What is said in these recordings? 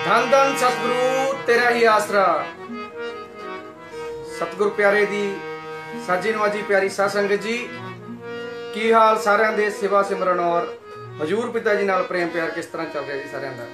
धन धन सतगुरु तेरा ही आसरा। सतगुरु प्यारे दी साजी नवाजी प्यारी साध संगत जी, की हाल सारिਆਂ ਦੇ सेवा सिमरन और हजूर पिता जी नाल प्रेम प्यार किस तरह चल रहा जी सारिਆਂ ਦਾ।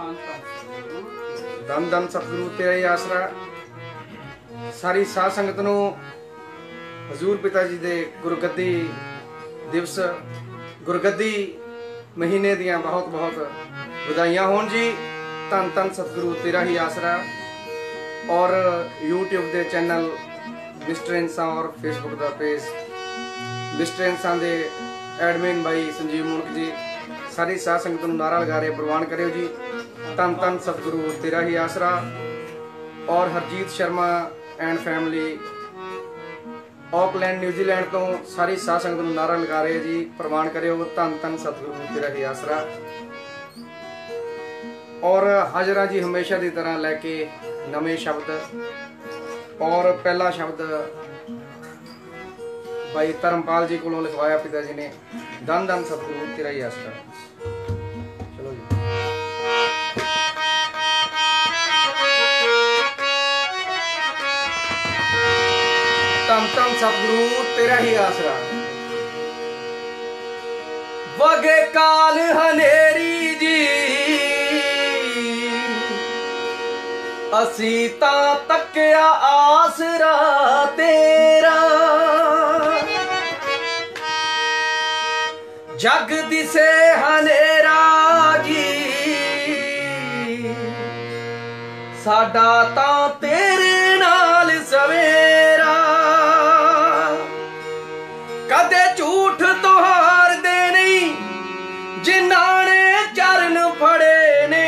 धन धन सतगुरु तेरा ही आसरा। सारी साध संगत नूं हजूर पिता जी दे गुरगद्दी दिवस गुरगद्दी महीने दियां बहुत बहुत बधाइयां होण जी। धन धन सतगुरु तेरा ही आसरा। और यूट्यूब के चैनल मिस्टर इंसा और फेसबुक का पेज मिस्टर इंसा के एडमिन भाई संजीव मुनक जी सारी साध संगत नूं नारा लगा रहे प्रवान करो जी। धन धन सतगुरु तेरा ही आसरा। और Harjeet Sharma and family Auckland New Zealand तो सारी साध संगत नूं नारा लगा रहे जी प्रवान करो धन धन सतगुरु तेरा ही आसरा। और हाजरा जी हमेशा की तरह लैके नवे शब्द। और पहला शब्द भाई धर्मपाल जी को लिखवाया पिता जी ने, धन धन सतगुरु तेरा ही आसरा। चलो जी। धन धन सतगुरु तेरा ही आसरा। वगे काल हनेरी जी असी तां तक्या आसरा तेरा। जग दिसे हनेरा जी साडा तां तेरे नाल सवेरा। कदे झूठ तो हार दे नहीं जिन्हां ने चरण फड़े ने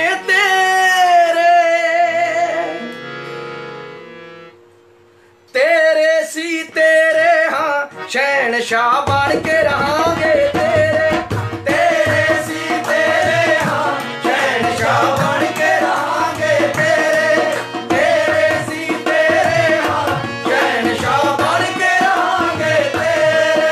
तेरे सी तेरे हाँ शहनशाह बन के रहांगे तेरे। तेरे सी तेरे हाँ शहनशाह बन के रहांगे तेरे। तेरे सी तेरे हाँ शहनशाह बन के रहांगे तेरे।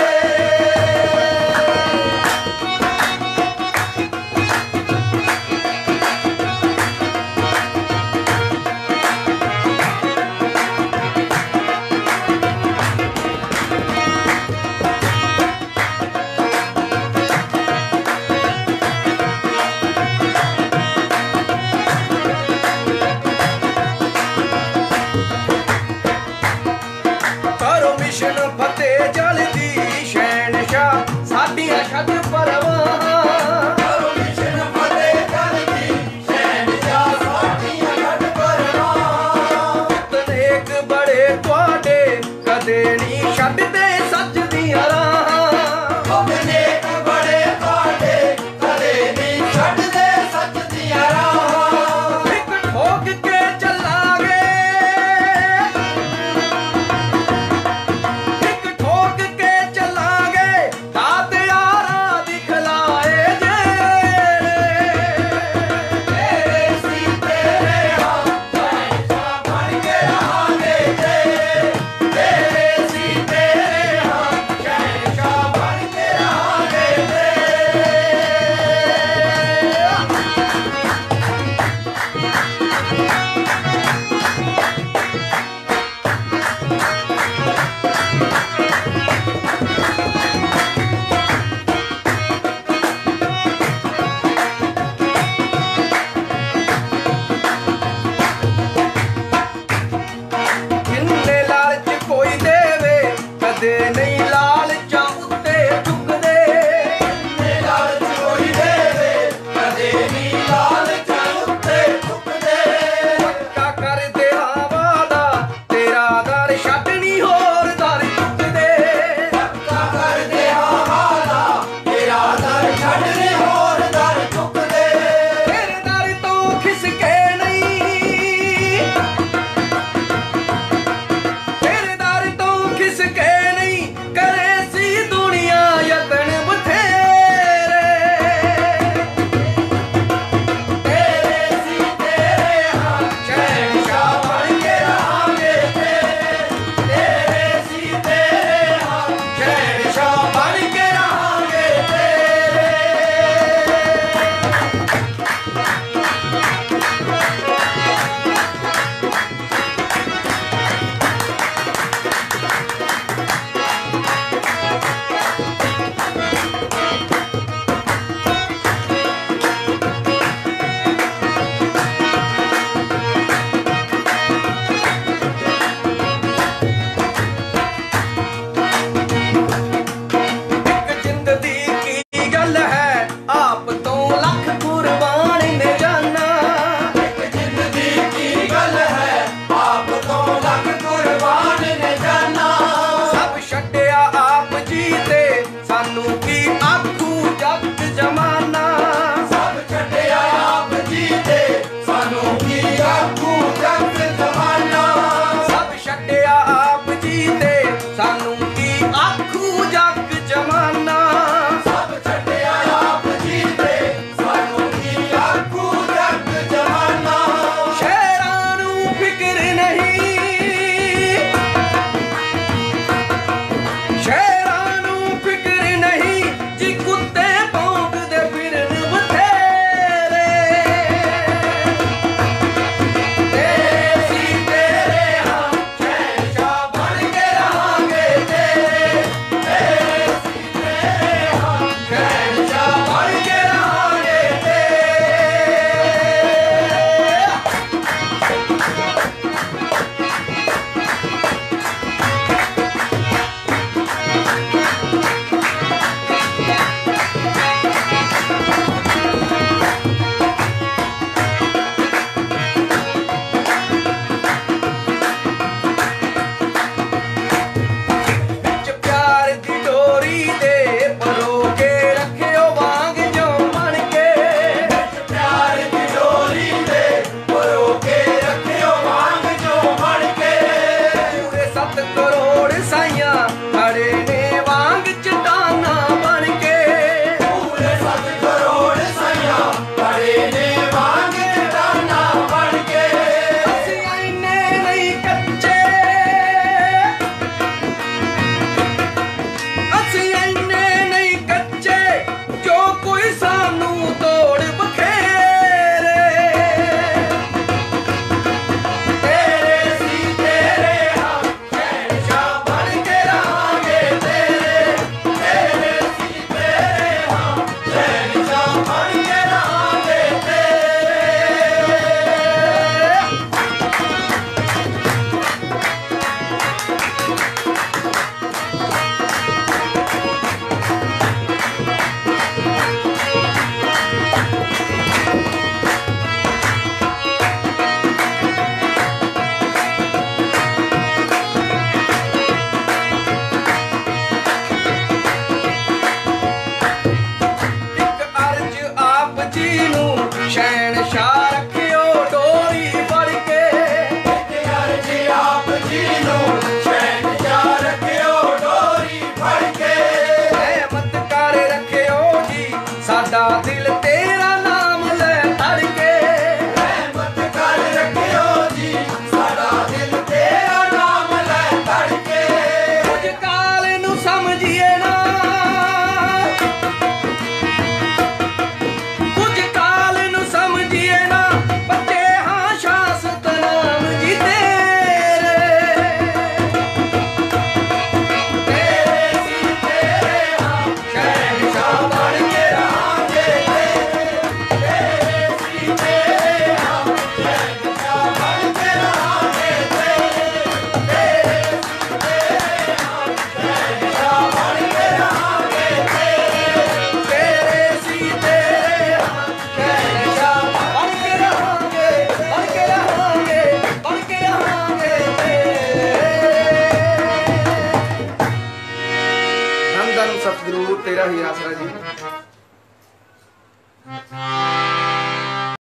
सतगुरु तेरा ही आसरा जी।